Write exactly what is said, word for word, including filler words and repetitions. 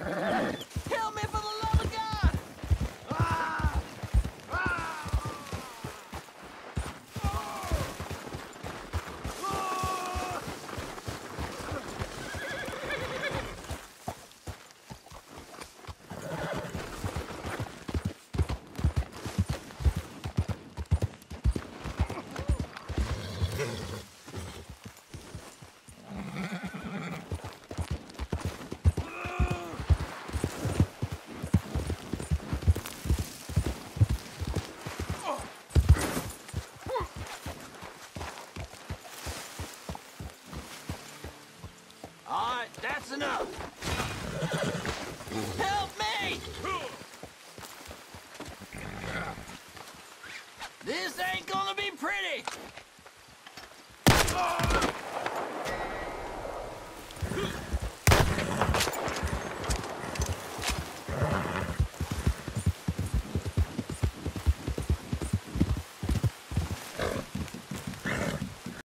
Help me for the love of God! Ah! Ah! All right, that's enough. Help me! This ain't gonna be pretty!